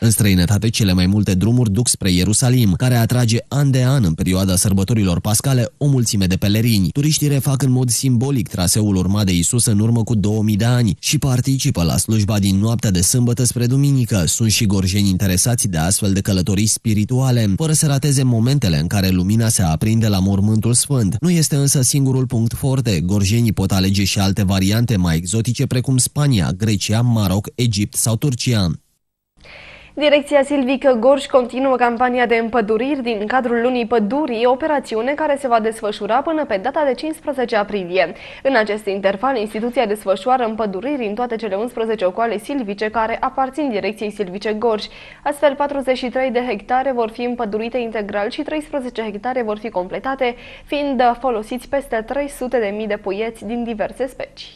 D: În străinătate, cele mai multe drumuri duc spre Ierusalim, care atrage an de an în perioada sărbătorilor pascale o mulțime de pelerini. Turiștii refac în mod simbolic traseul urmat de Iisus în urmă cu două mii de ani și participă la slujba din noaptea de sâmbătă spre duminică. Sunt și gorjeni interesați de astfel de călătorii spirituale, fără să rateze momentele în care lumina se aprinde la mormântul sfânt. Nu este însă singurul punct forte. Gorjenii pot alege și alte variante mai exotice precum Spania, Grecia, Maroc, Egipt sau Turcia.
A: Direcția Silvică Gorj continuă campania de împăduriri din cadrul lunii pădurii, operațiune care se va desfășura până pe data de cincisprezece aprilie. În acest interval, instituția desfășoară împăduriri în toate cele unsprezece ocoale silvice care aparțin Direcției Silvice Gorj. Astfel, patruzeci și trei de hectare vor fi împădurite integral și treisprezece hectare vor fi completate, fiind folosiți peste trei sute de mii de puieți din diverse specii.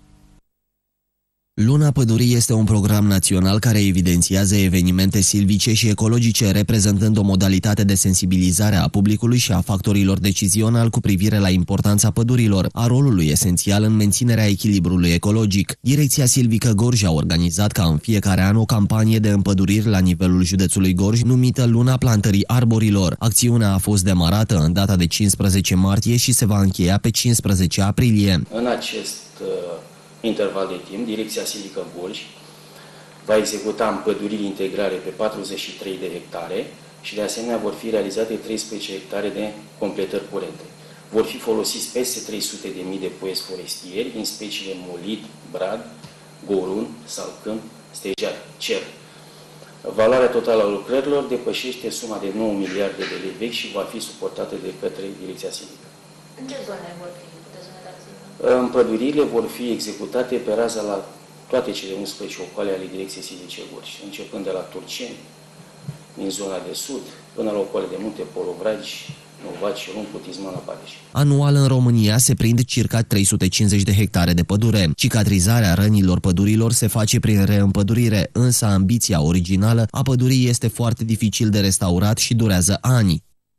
D: Luna Pădurii este un program național care evidențiază evenimente silvice și ecologice, reprezentând o modalitate de sensibilizare a publicului și a factorilor decizionali cu privire la importanța pădurilor, a rolului esențial în menținerea echilibrului ecologic. Direcția Silvică Gorj a organizat ca în fiecare an o campanie de împăduriri la nivelul județului Gorj, numită Luna Plantării Arborilor. Acțiunea a fost demarată în data de cincisprezece martie și se va încheia pe cincisprezece aprilie.
L: În acest interval de timp, Direcția Silvică Gorj va executa împăduriri integrale pe patruzeci și trei de hectare și de asemenea vor fi realizate treisprezece hectare de completări curente. Vor fi folosiți peste trei sute de mii de puieți forestieri din speciile molit, brad, gorun, salcâm, stejar, cer. Valoarea totală a lucrărilor depășește suma de nouă miliarde de lei vechi și va fi suportată de către Direcția Silvică.
M: În ce zone vor fi?
L: Împăduririle vor fi executate pe raza la toate cele unsprezece ocoale ale Direcției Silvice Gorj, începând de la Turceni, din zona de sud, până la ocoale de munte, Polovragi, Novaci, Rumpu, Tizmana, Pareș.
D: Anual în România se prind circa trei sute cincizeci de hectare de pădure. Cicatrizarea rănilor pădurilor se face prin reîmpădurire, însă ambiția originală a pădurii este foarte dificil de restaurat și durează ani.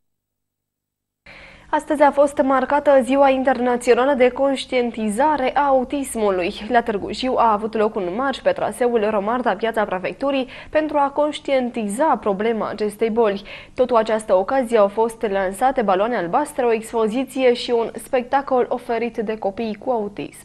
A: Astăzi a fost marcată Ziua Internațională de Conștientizare a Autismului. La Târgu Jiu a avut loc un marș pe traseul Romarta-Piața Prefecturii pentru a conștientiza problema acestei boli. Tot cu această ocazie au fost lansate baloane albastre, o expoziție și un spectacol oferit de copiii cu autism.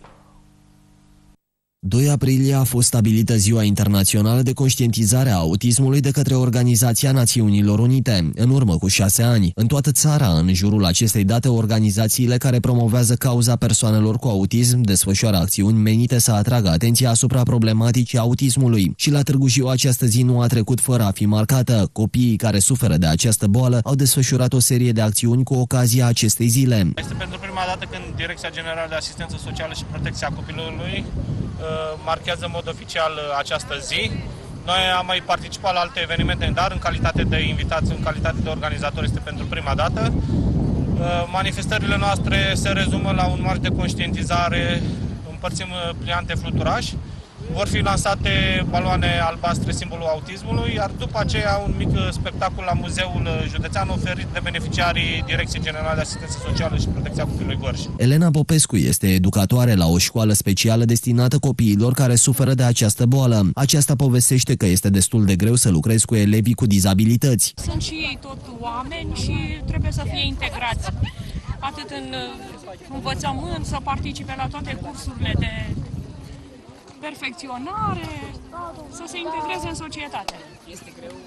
D: doi aprilie a fost stabilită Ziua Internațională de Conștientizare a Autismului de către Organizația Națiunilor Unite, în urmă cu șase ani. În toată țara, în jurul acestei date, organizațiile care promovează cauza persoanelor cu autism desfășoară acțiuni menite să atragă atenția asupra problematicii autismului. Și la Târgu Jiu această zi nu a trecut fără a fi marcată. Copiii care suferă de această boală au desfășurat o serie de acțiuni cu ocazia acestei zile.
E: Este pentru prima dată când Direcția Generală de Asistență Socială și Protecția Copilului marchează în mod oficial această zi. Noi am mai participat la alte evenimente, dar în calitate de invitați, în calitate de organizator, este pentru prima dată. Manifestările noastre se rezumă la un marș de conștientizare, împărțim pliante fluturași. Vor fi lansate baloane albastre, simbolul autismului, iar după aceea un mic spectacol la Muzeul Județean oferit de beneficiarii Direcției Generale de Asistență Socială și Protecția Copilului Gorj.
D: Elena Popescu este educatoare la o școală specială destinată copiilor care suferă de această boală. Aceasta povestește că este destul de greu să lucrezi cu elevii cu dizabilități.
F: Sunt și ei tot oameni și trebuie să fie integrați atât în învățământ, să participe la toate cursurile de perfecționare, să se integreze în societate. Este greu?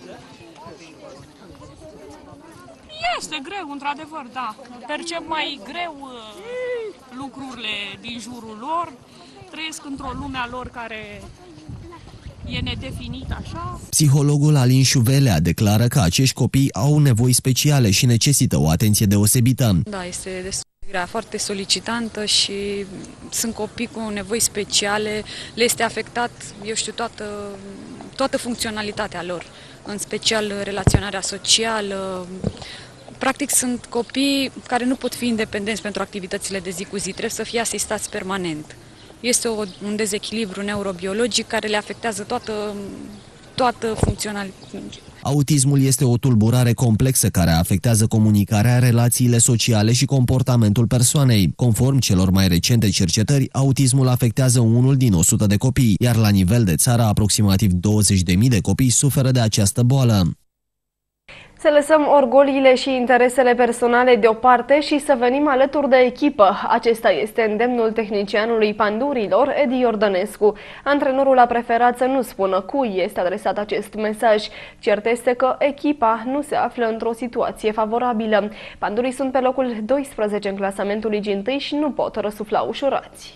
F: Este greu, într-adevăr, da. Percep mai greu lucrurile din jurul lor, trăiesc într-o lume a lor care e nedefinit așa.
D: Psihologul Alin Șuvelea declară că acești copii au nevoi speciale și necesită o atenție deosebită.
W: Da, este destul grea, foarte solicitantă și sunt copii cu nevoi speciale, le este afectat, eu știu, toată, toată funcționalitatea lor, în special relaționarea socială. Practic sunt copii care nu pot fi independenți pentru activitățile de zi cu zi, trebuie să fie asistați permanent. Este o, un dezechilibru neurobiologic care le afectează toată, toată funcționalitatea.
D: Autismul este o tulburare complexă care afectează comunicarea, relațiile sociale și comportamentul persoanei. Conform celor mai recente cercetări, autismul afectează unul din o sută de copii, iar la nivel de țară aproximativ douăzeci de mii de copii suferă de această boală.
A: Să lăsăm orgoliile și interesele personale deoparte și să venim alături de echipă. Acesta este îndemnul tehnicianului pandurilor, Edi Iordănescu. Antrenorul a preferat să nu spună cui este adresat acest mesaj. Cert este că echipa nu se află într-o situație favorabilă. Pandurii sunt pe locul doisprezece în clasamentul Ligii întâi și nu pot răsufla ușurați.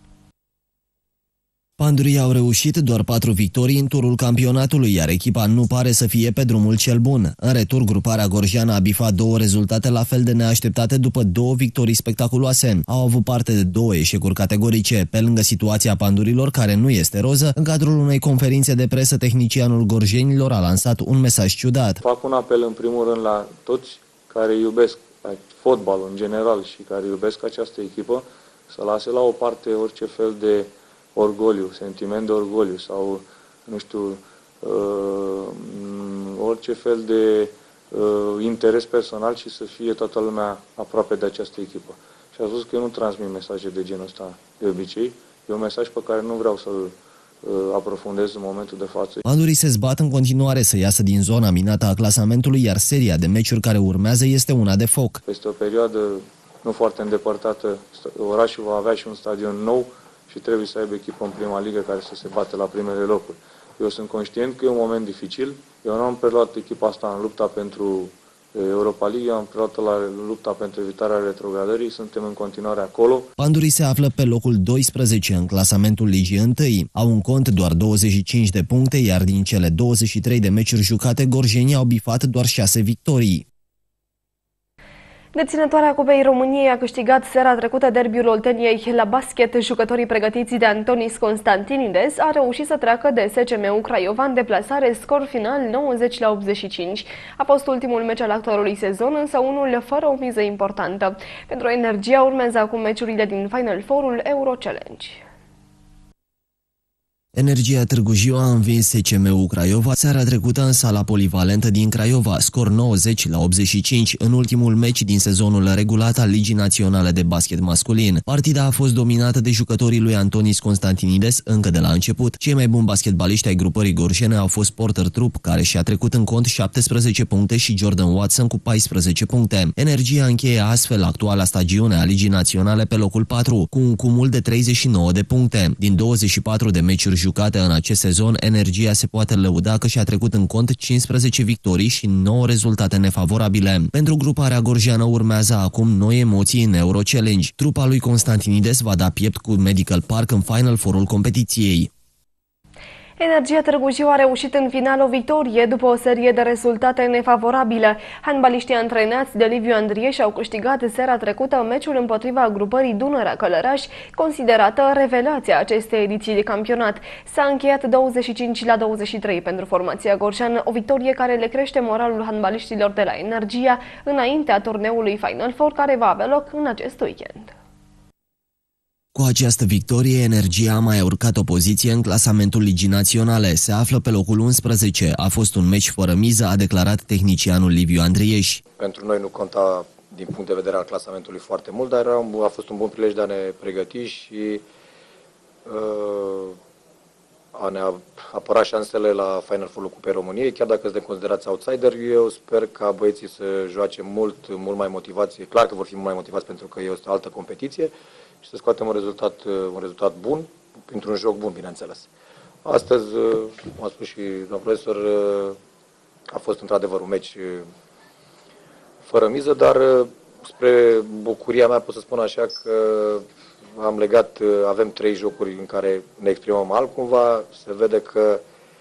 D: Pandurii au reușit doar patru victorii în turul campionatului, iar echipa nu pare să fie pe drumul cel bun. În retur, gruparea gorjeană a bifat două rezultate la fel de neașteptate după două victorii spectaculoase. Au avut parte de două eșecuri categorice. Pe lângă situația pandurilor, care nu este roză, în cadrul unei conferințe de presă, tehnicianul gorjenilor a lansat un mesaj ciudat.
G: Fac un apel în primul rând la toți care iubesc fotbalul în general și care iubesc această echipă să lase la o parte orice fel de orgoliu, sentiment de orgoliu sau, nu știu, uh, orice fel de uh, interes personal și să fie toată lumea aproape de această echipă. Și a spus că eu nu transmit mesaje de genul ăsta de obicei. E un mesaj pe care nu vreau să-l uh, aprofundez în momentul de față.
D: Pandurii se zbat în continuare să iasă din zona minată a clasamentului, iar seria de meciuri care urmează este una de foc.
G: Peste o perioadă nu foarte îndepărtată, orașul va avea și un stadion nou și trebuie să aibă echipă în prima ligă care să se bată la primele locuri. Eu sunt conștient că e un moment dificil. Eu nu am preluat echipa asta în lupta pentru Europa League, eu am preluat la lupta pentru evitarea retrogradării, suntem în continuare acolo.
D: Pandurii se află pe locul doisprezece în clasamentul Ligii întâi. Au în cont doar douăzeci și cinci de puncte, iar din cele douăzeci și trei de meciuri jucate, gorjenii au bifat doar șase victorii.
A: Deținătoarea Cupei României a câștigat seara trecută derbiul Olteniei la basket. Jucătorii pregătiți de Antonis Constantinides a reușit să treacă de S C M-ul Craiova în deplasare, scor final nouăzeci la optzeci și cinci. A fost ultimul meci al actualului sezon, însă unul fără o miză importantă. Pentru Energia urmează acum meciurile din Final Four-ul Euro Challenge.
D: Energia Târgu Jiu a învins S C M-ul Craiova seara trecută în sala polivalentă din Craiova, scor nouăzeci la optzeci și cinci, în ultimul meci din sezonul regulat al Ligii Naționale de Basket Masculin. Partida a fost dominată de jucătorii lui Antonis Constantinides încă de la început. Cei mai buni basketbaliști ai grupării gorjene au fost Porter Trup, care și-a trecut în cont șaptesprezece puncte, și Jordan Watson cu paisprezece puncte. Energia încheie astfel actuala stagiune a Ligii Naționale pe locul patru, cu un cumul de treizeci și nouă de puncte. Din douăzeci și patru de meciuri jucate în acest sezon, Energia se poate lăuda că și-a trecut în cont cincisprezece victorii și nouă rezultate nefavorabile. Pentru gruparea gorjeană urmează acum noi emoții în Euro Challenge. Trupa lui Constantinides va da piept cu Medical Park în Final Four-ul competiției.
A: Energia Târgu Jiu a reușit în final o victorie după o serie de rezultate nefavorabile. Handbaliștii antrenați de Liviu Andrieș au câștigat seara trecută meciul împotriva grupării Dunărea Călăraș, considerată revelația acestei ediții de campionat. S-a încheiat douăzeci și cinci la douăzeci și trei pentru formația gorjeană, o victorie care le crește moralul handbaliștilor de la Energia înaintea turneului Final Four, care va avea loc în acest weekend.
D: Cu această victorie, Energia a mai urcat o poziție în clasamentul Ligii Naționale. Se află pe locul unsprezece. A fost un meci fără miză, a declarat tehnicianul Liviu Andrieș.
H: Pentru noi nu conta din punct de vedere al clasamentului foarte mult, dar a fost un bun prilej de a ne pregăti și uh, a ne apăra șansele la Final Four-ul Cupei României, chiar dacă suntem considerați outsider. Eu sper ca băieții să joace mult, mult mai motivați. E clar că vor fi mult mai motivați pentru că este o altă competiție și să scoatem un rezultat, un rezultat bun, printr-un joc bun, bineînțeles. Astăzi, cum a spus și domnul profesor, a fost într-adevăr un meci fără miză, dar spre bucuria mea pot să spun așa că am legat, avem trei jocuri în care ne exprimăm altcumva, se vede că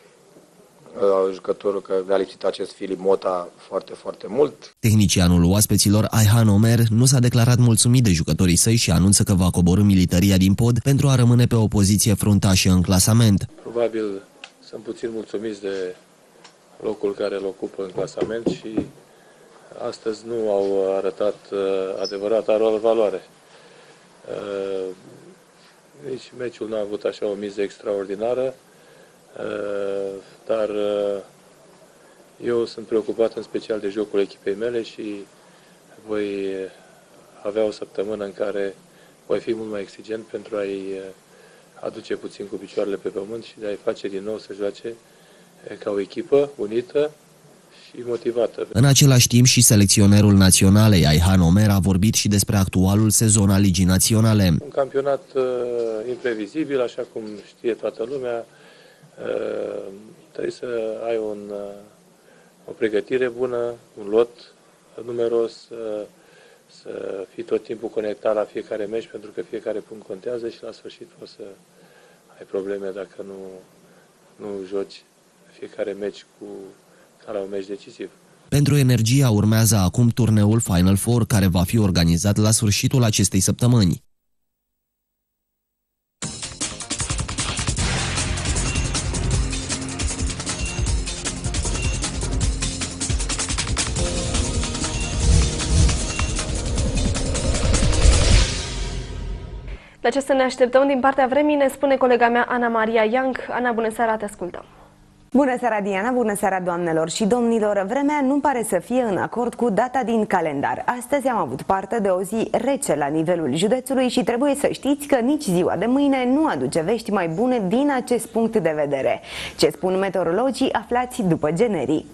H: jucătorul, că a lipsit acest Filip Mota foarte, foarte mult.
D: Tehnicianul oaspeților, Ayhan Omer, nu s-a declarat mulțumit de jucătorii săi și anunță că va coborî Militaria din pod pentru a rămâne pe o poziție fruntașă în clasament.
G: Probabil sunt puțin mulțumiți de locul care îl ocupă în clasament și astăzi nu au arătat adevărata lor valoare. Nici meciul n-a avut așa o miză extraordinară, dar Eu sunt preocupat în special de jocul echipei mele și voi avea o săptămână în care voi fi mult mai exigent pentru a-i aduce puțin cu picioarele pe pământ și de a-i face din nou să joace ca o echipă unită și motivată.
D: În același timp și selecționerul naționalei, Ayhan Omer, a vorbit și despre actualul sezon al Ligii Naționale.
G: Un campionat uh, imprevizibil, așa cum știe toată lumea. Uh, trebuie să ai un, uh, o pregătire bună, un lot numeros, uh, să fii tot timpul conectat la fiecare meci, pentru că fiecare punct contează și la sfârșit o să ai probleme dacă nu, nu joci fiecare meci cu, ca la un meci decisiv.
D: Pentru Energia urmează acum turneul Final Four, care va fi organizat la sfârșitul acestei săptămâni.
A: La ce să ne așteptăm din partea vremii ne spune colega mea Ana Maria Young. Ana, bună seara, te ascultăm!
I: Bună seara, Diana! Bună seara, doamnelor și domnilor! Vremea nu pare să fie în acord cu data din calendar. Astăzi am avut parte de o zi rece la nivelul județului și trebuie să știți că nici ziua de mâine nu aduce vești mai bune din acest punct de vedere. Ce spun meteorologii, aflați după generic.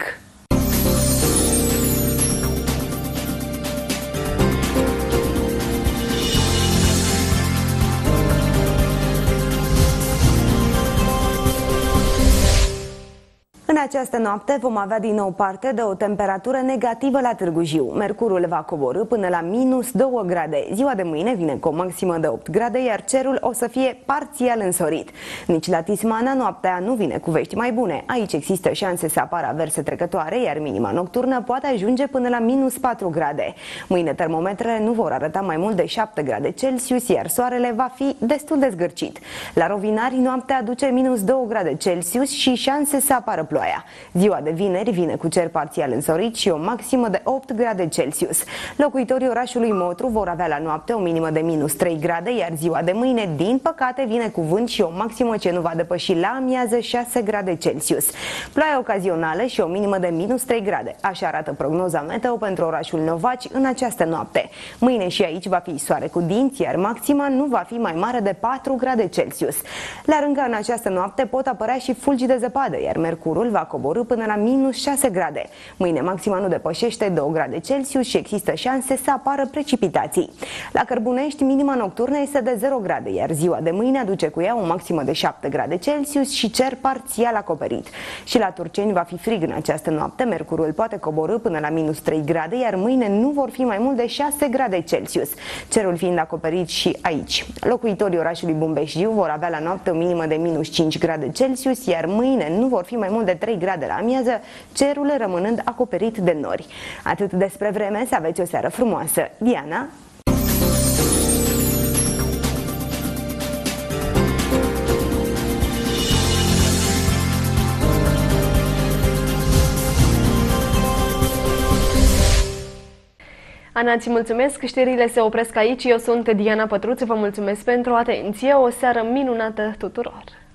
I: În această noapte vom avea din nou parte de o temperatură negativă la Târgu Jiu. Mercurul va coborî până la minus două grade. Ziua de mâine vine cu o maximă de opt grade, iar cerul o să fie parțial însorit. Nici la Tismana noaptea nu vine cu vești mai bune. Aici există șanse să apară averse trecătoare, iar minima nocturnă poate ajunge până la minus patru grade. Mâine termometrele nu vor arăta mai mult de șapte grade Celsius, iar soarele va fi destul de zgârcit. La Rovinari noaptea aduce minus două grade Celsius și șanse să apară ploaie. Ziua de vineri vine cu cer parțial însorit și o maximă de opt grade Celsius. Locuitorii orașului Motru vor avea la noapte o minimă de minus trei grade, iar ziua de mâine, din păcate, vine cu vânt și o maximă ce nu va depăși la amiază șase grade Celsius. Ploaie ocazională și o minimă de minus trei grade. Așa arată prognoza meteo pentru orașul Novaci în această noapte. Mâine și aici va fi soare cu dinți, iar maxima nu va fi mai mare de patru grade Celsius. La Rânga în această noapte pot apărea și fulgi de zăpadă, iar mercurul va coborî până la minus șase grade. Mâine maxima nu depășește două grade Celsius și există șanse să apară precipitații. La Cărbunești, minima nocturnă este de zero grade, iar ziua de mâine aduce cu ea o maximă de șapte grade Celsius și cer parțial acoperit. Și la Turceni va fi frig în această noapte, mercurul poate coborî până la minus trei grade, iar mâine nu vor fi mai mult de șase grade Celsius, cerul fiind acoperit și aici. Locuitorii orașului Bumbeș-Jiu vor avea la noapte o minimă de minus cinci grade Celsius, iar mâine nu vor fi mai mult de trei grade la amiază, cerul rămânând acoperit de nori. Atât despre vreme, să aveți o seară frumoasă. Diana?
A: Ana, îți mulțumesc, știrile se opresc aici. Eu sunt Diana Pătruț, vă mulțumesc pentru atenție, o seară minunată tuturor!